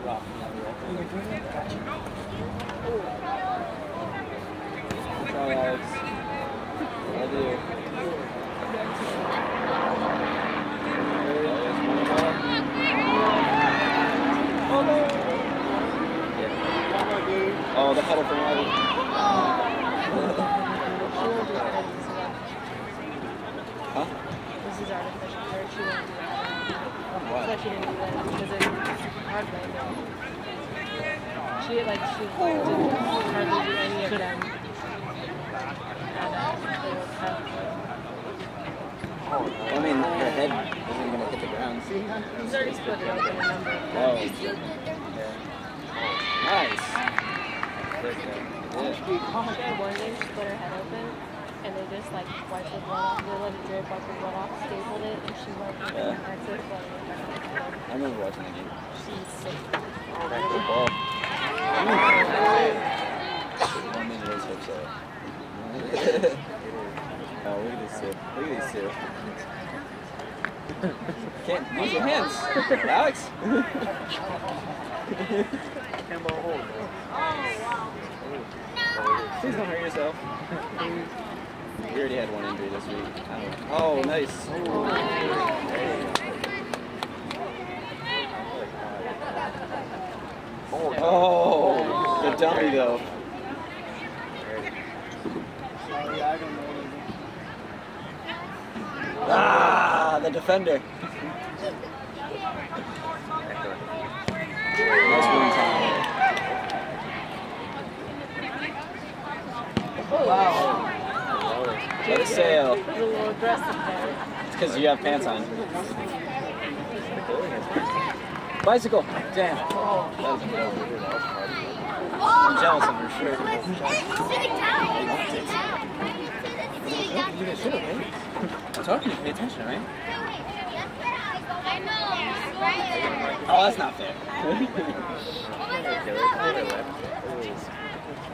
rock. Try, Alex. Love you. Oh no! Yeah. Oh, the huddle from Ivy. Huh? This is artificial. She won't do that. Why? That's why she didn't do that because it's hard right now. She didn't hardly do any of them. I mean, her head isn't going to hit the ground. He's already split it open a number. Oh. Yeah. Nice. Yeah. She had one day, she split her head open, and they just like wiped the blood off. They let it drip, wiped the blood off, stapled it, and she went and that's it. I remember watching the game. She's sick. Good ball. One minute is hips up. Oh, look at this two. Look at these two. Can't use your hands, Alex. Handball hold. Please don't hurt yourself. You already had one injury this week. Oh, nice. Oh, the dummy though. Ah, the defender. Nice one time. Wow. Let it sail. It's a little aggressive there. It's because you have pants on. Bicycle. Damn. I'm jealous of your shirt. You guys should have, right? I'm talking to you. Pay attention, right? Oh, that's not fair.